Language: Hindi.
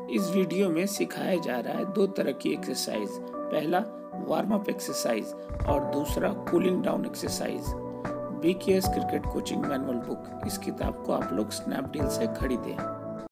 इस वीडियो में सिखाया जा रहा है दो तरह की एक्सरसाइज। पहला वार्म अप एक्सरसाइज और दूसरा cooling down exercise. BKS cricket coaching manual book, इस किताब को आप लोग स्नैपडील से खरीदें।